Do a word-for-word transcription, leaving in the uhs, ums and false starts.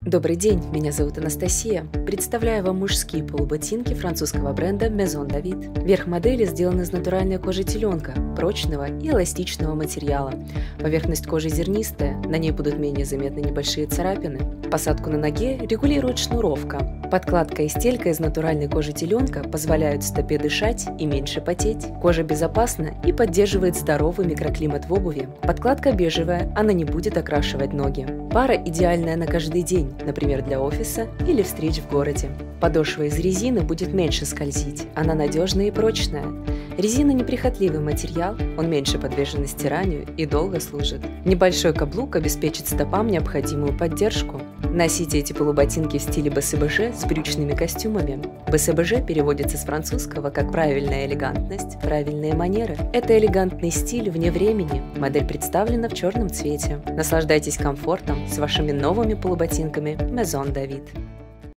Добрый день, меня зовут Анастасия. Представляю вам мужские полуботинки французского бренда Maison David. Верх модели сделан из натуральной кожи теленка, прочного и эластичного материала. Поверхность кожи зернистая, на ней будут менее заметны небольшие царапины. Посадку на ноге регулирует шнуровка. Подкладка и стелька из натуральной кожи теленка позволяют стопе дышать и меньше потеть. Кожа безопасна и поддерживает здоровый микроклимат в обуви. Подкладка бежевая, она не будет окрашивать ноги. Пара идеальная на каждый день, например, для офиса или встреч в городе. Подошва из резины будет меньше скользить, она надежная и прочная. Резина неприхотливый материал, он меньше подвержен стиранию и долго служит. Небольшой каблук обеспечит стопам необходимую поддержку. Носите эти полуботинки в стиле БСБЖ с брючными костюмами. БСБЖ переводится с французского как «правильная элегантность», «правильные манеры». Это элегантный стиль вне времени. Модель представлена в черном цвете. Наслаждайтесь комфортом с вашими новыми полуботинками Maison David.